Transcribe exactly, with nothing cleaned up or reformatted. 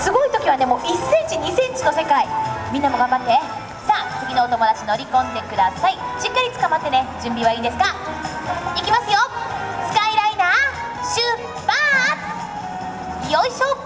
すごい時はね、もういっセンチにセンチの世界。みんなも頑張って。さあ次のお友達乗り込んでください。しっかり捕まってね。準備はいいですか？いきますよ。スカイライナー出発。よいしょ。